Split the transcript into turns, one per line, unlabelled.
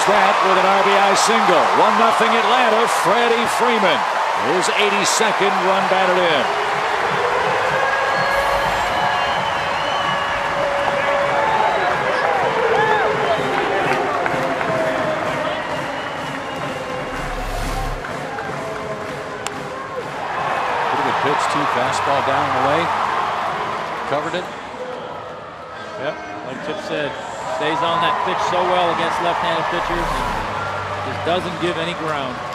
answers that with an RBI single. 1-0 Atlanta. Freddie Freeman, his 82nd run batted in.
Pretty good pitch too. Fastball down the way. Covered it.
Yep, like Chip said, stays on that pitch so well against left-handed pitchers and just doesn't give any ground.